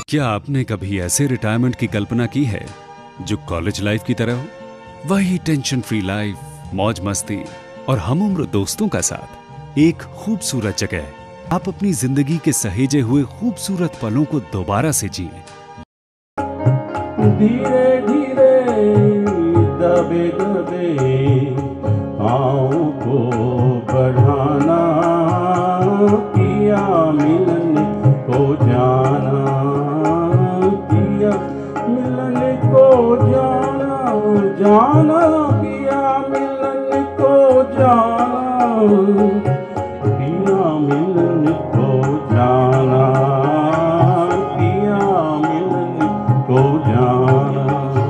क्या आपने कभी ऐसे रिटायरमेंट की कल्पना की है जो कॉलेज लाइफ की तरह हो? वही टेंशन फ्री लाइफ, मौज मस्ती और हम उम्र दोस्तों का साथ। एक खूबसूरत जगह, आप अपनी जिंदगी के सहेजे हुए खूबसूरत पलों को दोबारा से जिए। धीरे धीरे दबे दबे पाँव को बढ़ाना, पिया मिलन को जाना, पिया मिलन को जाना, जाना पिया मिलन को जाना, पिया मिलन को जाना, पिया मिलन को जाना।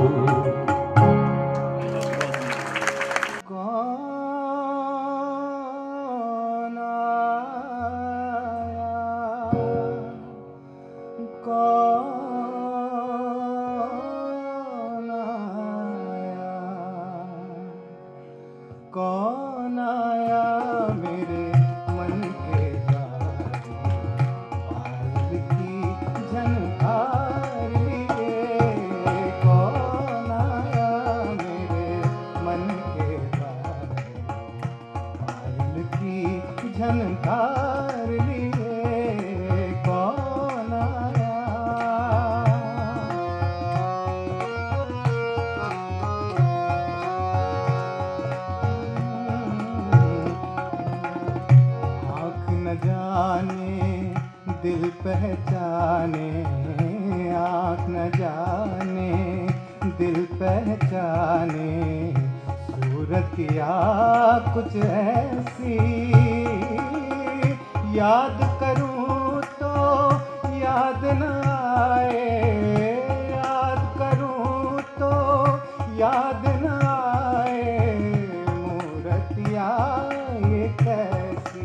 कौन आया मेरे मन के द्वार, पायल की झनकार लिए। कौन आया मेरे मन के द्वार, पायल की झनकार लिए। कौन आया। जाने दिल पहचाने, आँख न जाने दिल पहचाने, सूरतिया कुछ ऐसी याद करूँ तो याद न आए, याद करूँ तो याद न आए, मूरतिया ये कैसी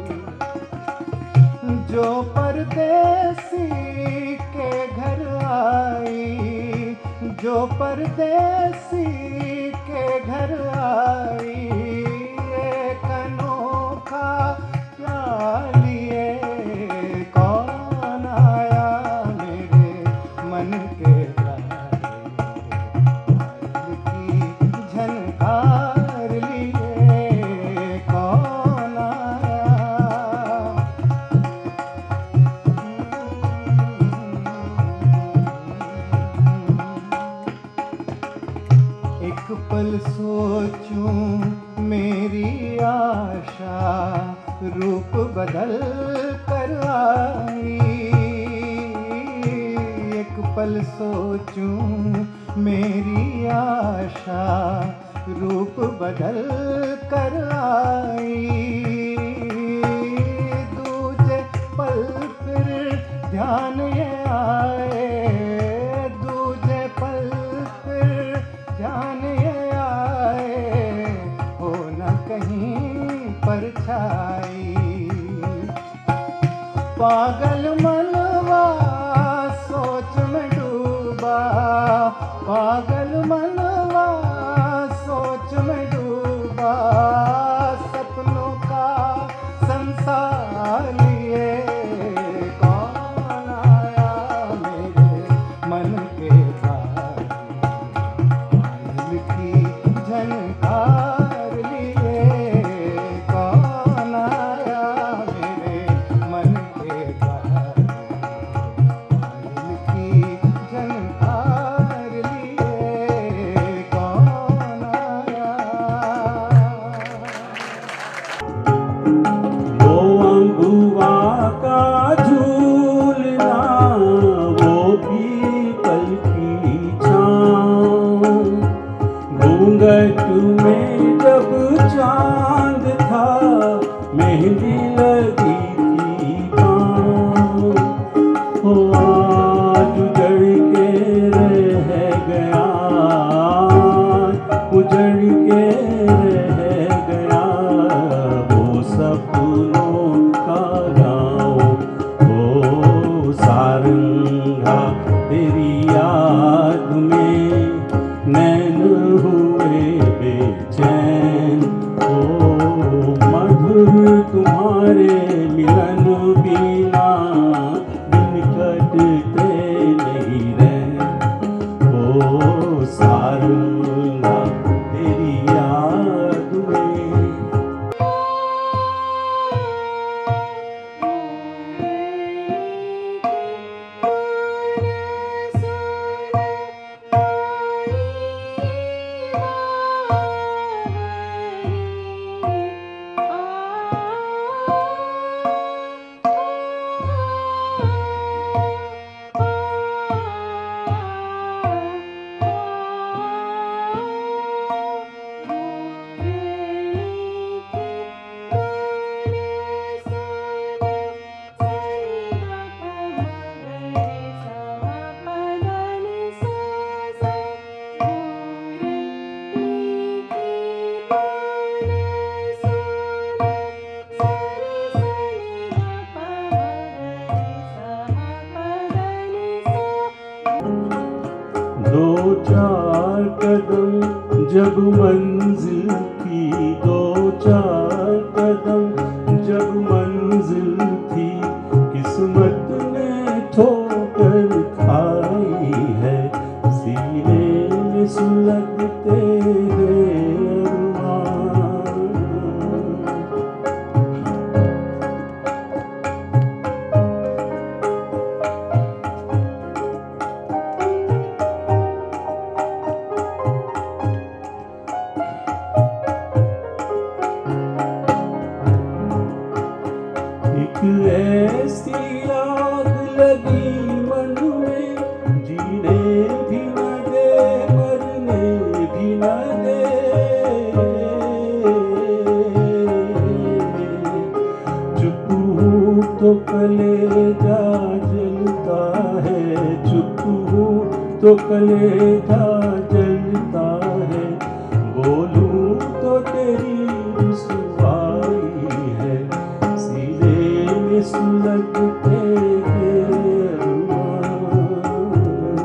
जो परदेसी के घर आई, जो परदेसी के घर आई, एक अनोखा प्यार लिए। कौन आया मेरे मन के द्वार, पायल की झनकार लिए। कौन आया। एक पल सोचूं मेरी आशा रूप बदल कर आई, एक पल सोचूं मेरी आशा रूप बदल कर आई, दूजे पल फिर ध्यान ये आए, दूजे पल फिर ध्यान ये आए, हो न कहीं परछाई। पागल मनवा सोच में डूबा, पागल मनवा सोच में डूबा, सपनों का संसार लिए। कौन आया मेरे मन के द्वार, पायल की झनकार लिए। कौन आया मेरे मन के द्वार, पायल की झनकार लिए। कौन आया। वो अंगुआ का झूलना, वो पीपल की छाँव, घूंघट में जब चांद था, मेहंदी लगी थी पाँव। ओ आज उजड़ के रह गया, उजड़ के रह गया वो सपनों का गाँव। ओ सारंगा तेरी याद में नैन हुए बेचैन, ओ मधुर तुम्हारे मिलन बिना दिन कटते जब मंजिल की दो चार कदम, जब मंजिल थी किस्मत ने ठोकर खाई है, सीने में सुलगते हैं अरमान। एक ऐसी आग लगी मन में, जीने भी न दे मरने भी न दे। चुप हूँ तो कलेजा जलता है, चुप हूँ तो कलेजा जलता है, बोलूँ तो तेरी रुसवाई है, सीने में सुलगते हैं अरमान।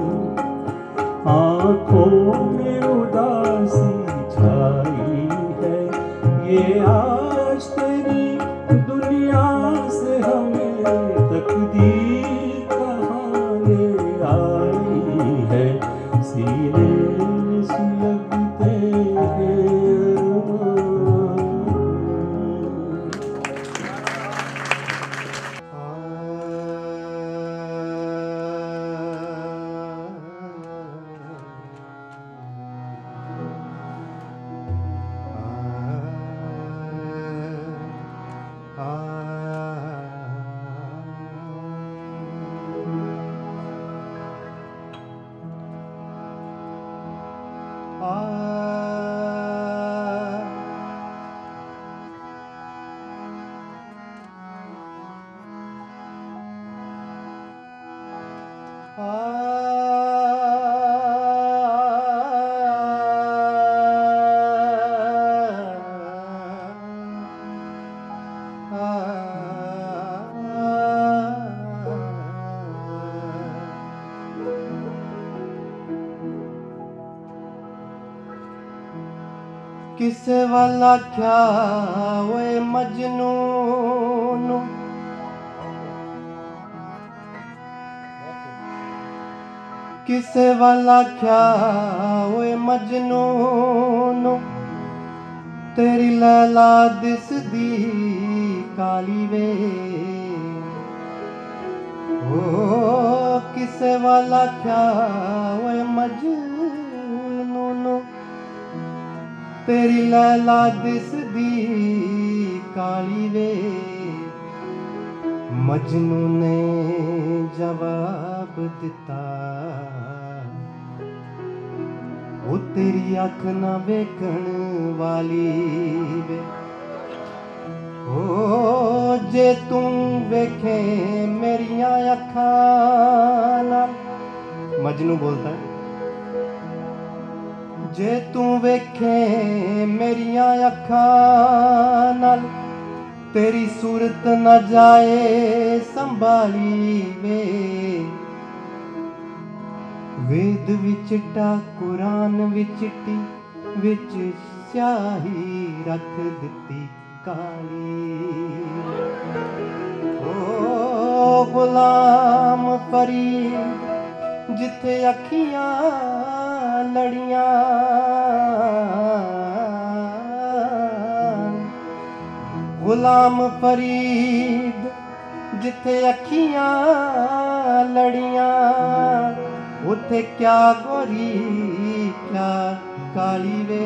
आँखों में उदासी छाई है, ये आज तेरी दुनिया से हमें तकदीर कहानी आई है, सीने में सुलगते हैं अरमान। किसे वाला क्या ओए मजनून, किसे वाला क्या ओए मजनून, तेरी लैला दिसदी काली वे। ओ किसे वाला क्या ओए मजनून, तेरी लैला दिसदी काली वे। मजनू ने जवाब दिता, वो तेरी अख ना वेखण वाली वे। ओ जे तू वेखे मेरिया अखां नाल, मजनू बोलता है, जे तू वेखे मेरिया अखां नाल, तेरी सूरत न जाए संभाली वे। वेद विच चिट्टा कुरान विच चिट्टी, विच स्याही रख दिती काली। ओ गुलाम फरीद जिथे अखियां लड़ियां, गुलाम फरीद जिथे अखियां लड़ियां, उथे क्या गोरी क्या काली वे।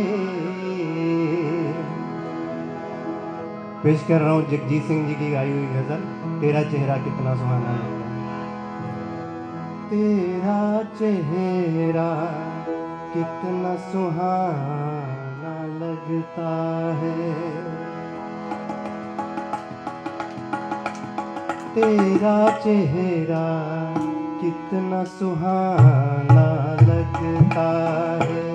पेश कर रहा हूँ जगजीत सिंह जी की गाई हुई गजल, तेरा चेहरा कितना सुहाना लगता है। तेरा चेहरा कितना सुहाना लगता है, तेरा चेहरा कितना सुहाना लगता है,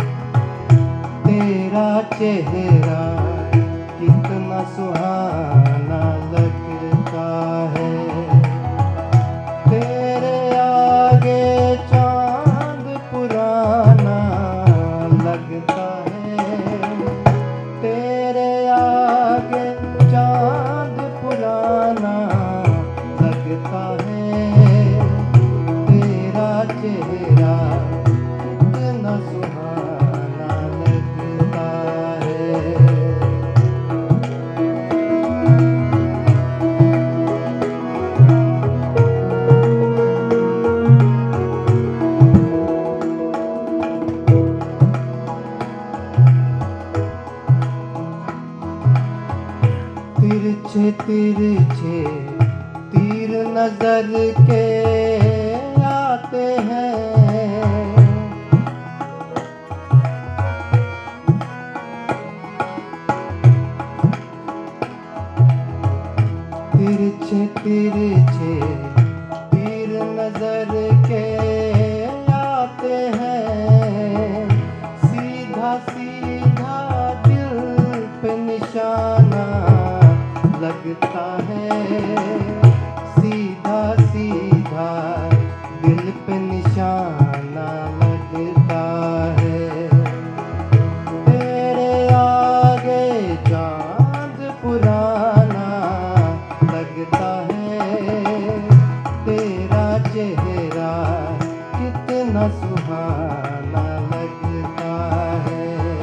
तेरा चेहरा कितना सुहाना लगता है। तेरे आगे चांद पुराना लगता है, तिरछे तिरछे तीर नजर के आते हैं, तिरछे तिरछे तीर नजर के आते हैं, सीधा सीधा दिल पे निशाना लगता है, सीधा सीधा दिल पे निशाना लगता है। तेरे आगे चांद पुराना लगता है, तेरा चेहरा कितना सुहाना लगता है।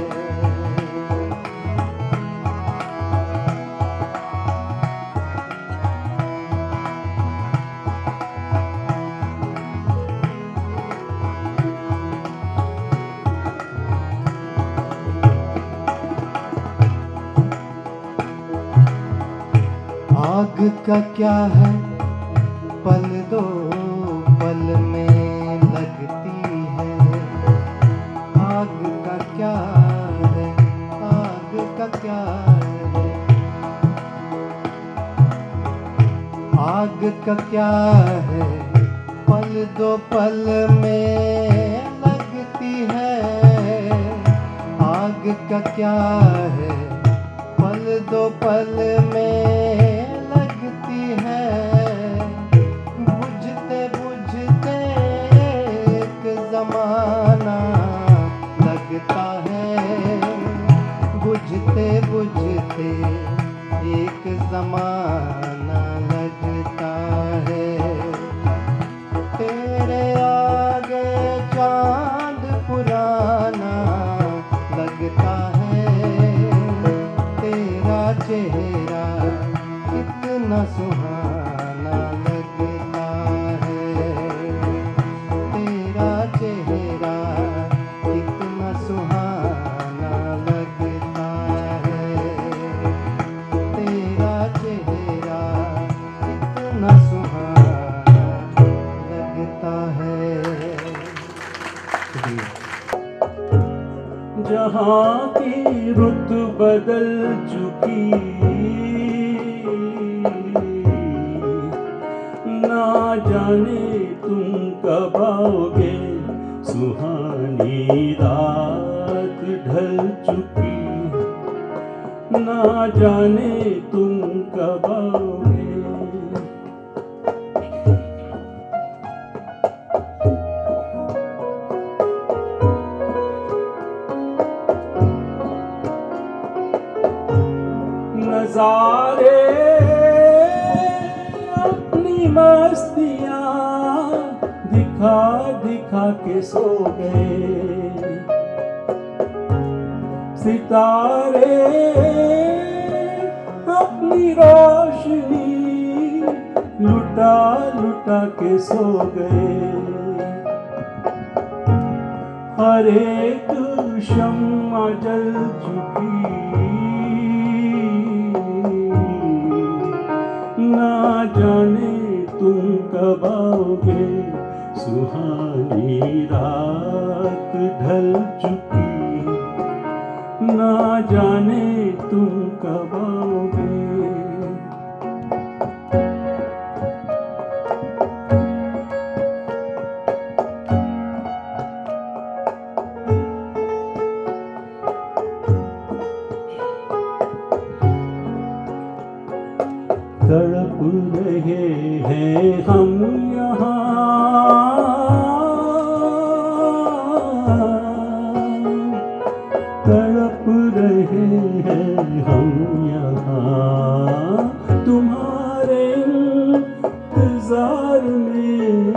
आग का क्या है पल दो पल में लगती है, आग का क्या है, आग का क्या है, आग का क्या है, पल दो पल में लगती है, आग का क्या है, पल दो पल में लगती है, बुझते बुझते एक जमाना लगता है, बुझते बुझते एक जमाना लगता है। तेरे आगे चांद पुराना लगता है, तेरा चेहरा कितना सुहाना लगता है, तेरा चेहरा कितना सुहाना लगता है, तेरा चेहरा कितना सुहाना लगता है। जहाँ की रुत बदल चुकी, ना जाने तुम कब आओगे, सुहानी रात ढल चुकी, ना जाने तुम कब आओगे। नजारे अपनी मस्तियाँ दिखा दिखा के सो गए, सितारे अपनी रोशनी लुटा लुटा के सो गए, हर एक शम्मा जल चुकी, ना जाने तुम कब आओगे, सुहानी रात ढल चुकी, ना जाने तुम कब आओगे। तड़प रहे हैं हम यहाँ, तड़प रहे हैं हम यहाँ, तुम्हारे इंतजार में,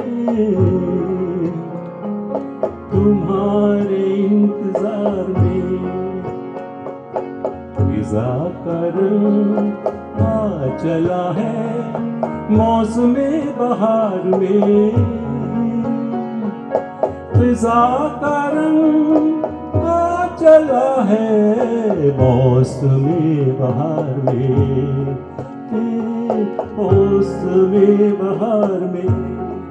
तुम्हारे इंतजार में, फिजा कर चला है मौसमे बहार में, फिजा का रंग आ चला है मौसमी बहार में, मौसमी बहार में।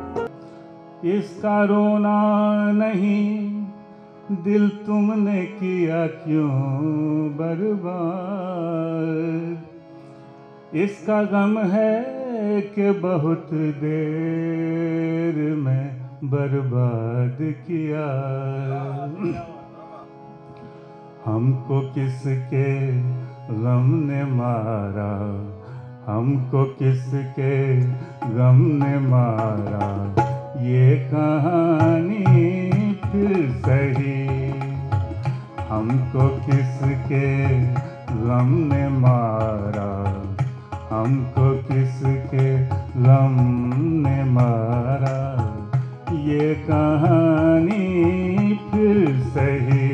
इसका रोना नहीं दिल तुमने किया क्यों बर्बाद, इसका गम है कि बहुत देर में बर्बाद किया। हमको किसके गम ने मारा, हमको किसके गम ने मारा, ये कहानी फिर सही। हमको किसके गम ने मारा, हमको किसके गम ने मारा, ये कहानी फिर सही।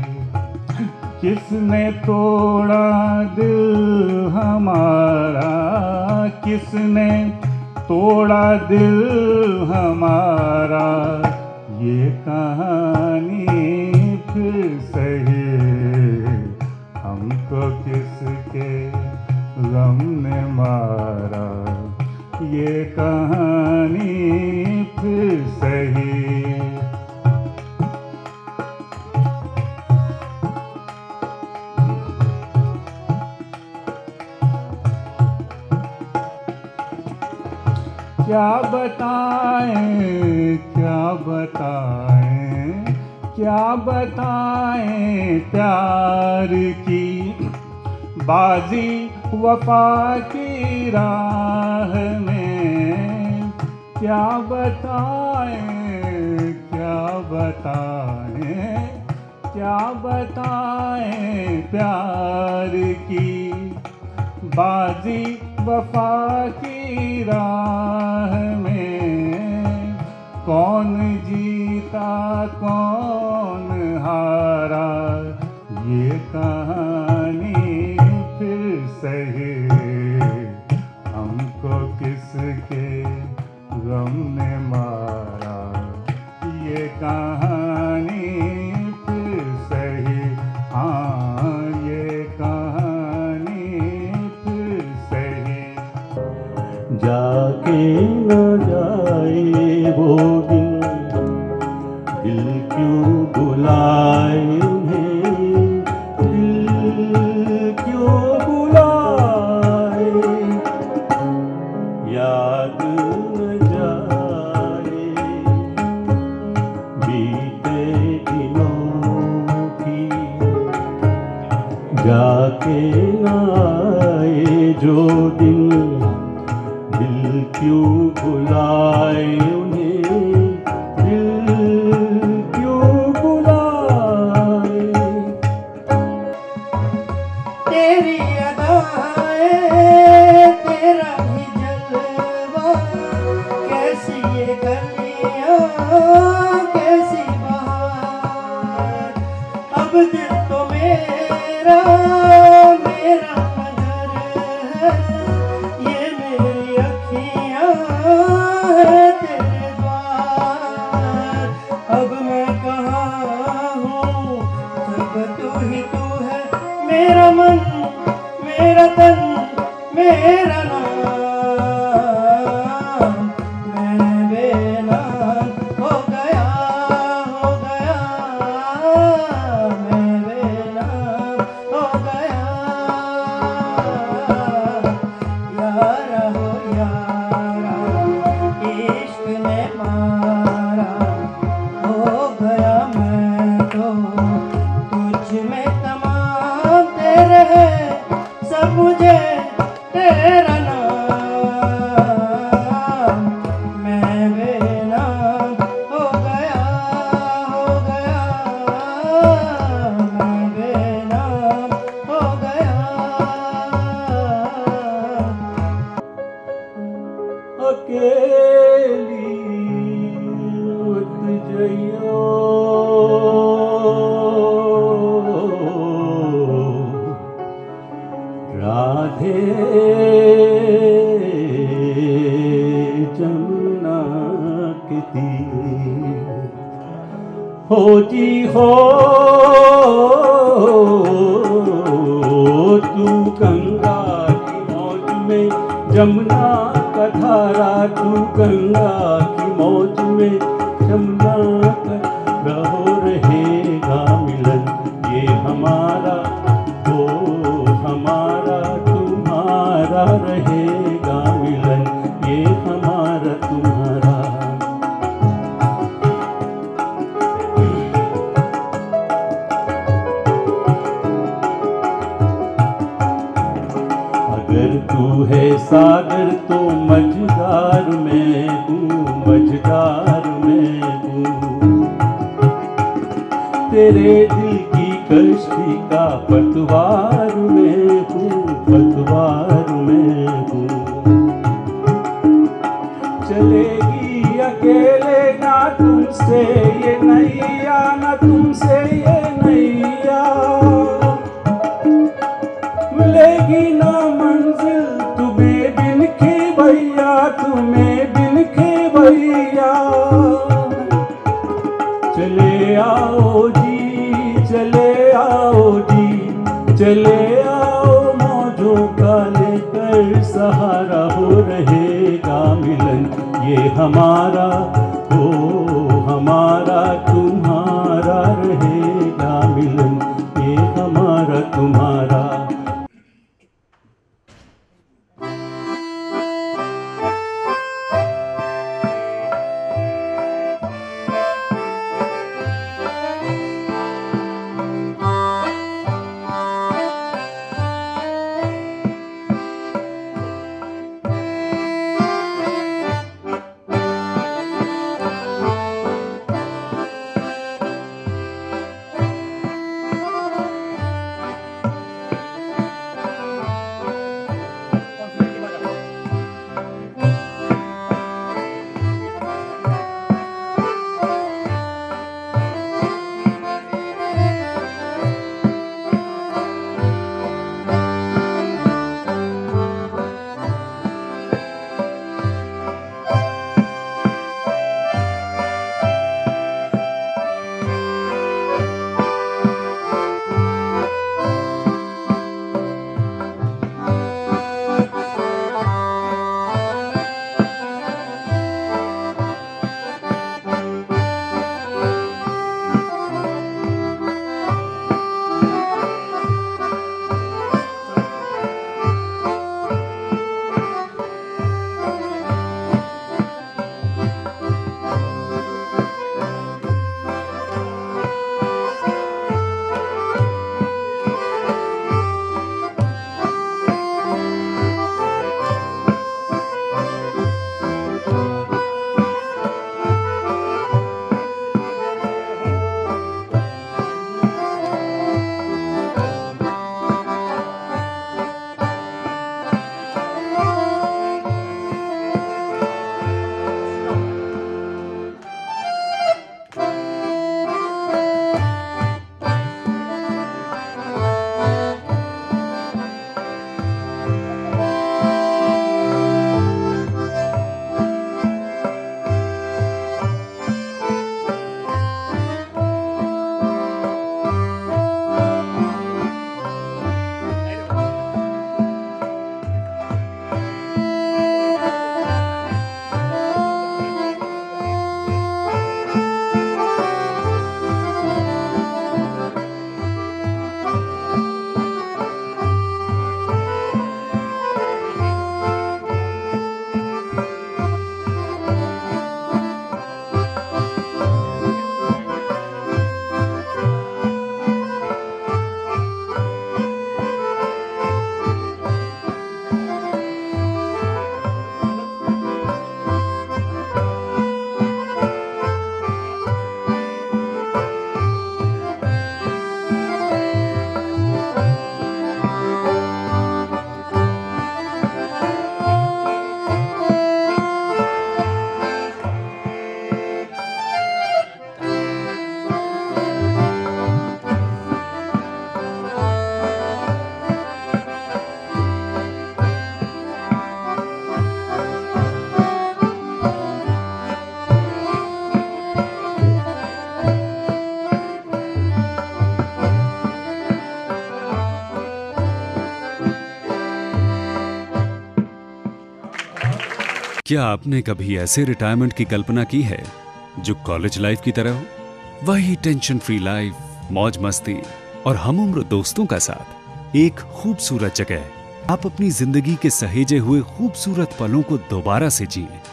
किसने तोड़ा दिल हमारा, किसने तोड़ा दिल हमारा, ये कहानी फिर सही। हमको किसके गम ने मारा, ये कहानी फिर सही। क्या बताएं, क्या बताएं, क्या बताएं प्यार की बाजी वफा की राह में। क्या बताएं, क्या बताएं, क्या बताएं प्यार की बाजी वफा की राह में। कौन जीता कौन हारा, ये कहानी फिर सही। हमको किसके गम ने मारा, ये कहानी फिर सही। हाँ, ये कहानी फिर सही। जाके न जाए वो दिन, दिल क्यों बुलाए उन्हें, दिल क्यों बुलाए। याद न जाए बीते दिनों की, जाके न आए जो दिन, दिल क्यों बुलाए उन्हें, दिल क्यों बुलाए। तेरी अदाएं, तेरा ही जलवा, कैसी ये गलियां, कैसी बहार। अब दिल तो मेरा, मेरा मगर है, ये मेरी अखियां है तेरे द्वार। अब मैं कहाँ हूँ, सब तू ही तू है, मेरा मन, मेरा तन, मेरा नाम। मैं बेनाम हो गया, हो गया, मैं बेनाम हो गया। यारा हो यारा, इश्क ने मारा, हो गया मैं तो तुझ में तमाम। तेरे है सब मुझे तेरा नाम। मैं बेनाम हो गया, हो गया, मैं बेनाम हो गया। अकेली उठ जइयो, राधे जमुना के तीर। हो जी हो जमुना का धारा तू गंगा की मौज में, जमुना का रहो रहेगा मिलन ये हमारा, ओ हमारा तुम्हारा रहेगा मिलन ये हमारा तुम्हारा। अगर तू है सागर तो मझधार में हूँ, मझधार में हूँ। तेरे दिल की कश्ती का पतवार में हूँ, पतवार में हूँ। चलेगी अकेले ना तुमसे ये नैया, ना तुमसे ये नैया। मिलेगी ना मंजिल तुम्हें बिन के भैया, तुम्हें बिन के भैया। चले आओ जी, चले आओ जी, चले आओ मौजों का लेकर सहारा हो रहेगा मिलन ये हमारा, ओ हमारा तुम्हारा रहेगा मिलन ये हमारा तुम्हारा। क्या आपने कभी ऐसे रिटायरमेंट की कल्पना की है जो कॉलेज लाइफ की तरह हो? वही टेंशन फ्री लाइफ, मौज मस्ती और हम उम्र दोस्तों का साथ एक खूबसूरत जगह। आप अपनी जिंदगी के सहेजे हुए खूबसूरत पलों को दोबारा से जिएं।